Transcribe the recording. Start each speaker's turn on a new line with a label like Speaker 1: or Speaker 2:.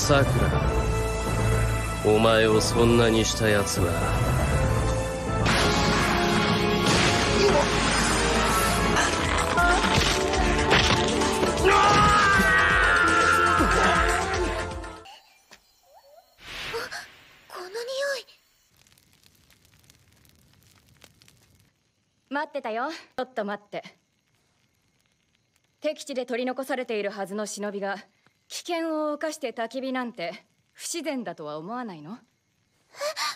Speaker 1: さくら、お前をそんなにした奴は
Speaker 2: この匂い。
Speaker 3: 待ってたよ。ちょっと待って。敵地で取り残されているはずの忍びが危険を冒して焚き火なんて不自然だとは思わないの？
Speaker 2: え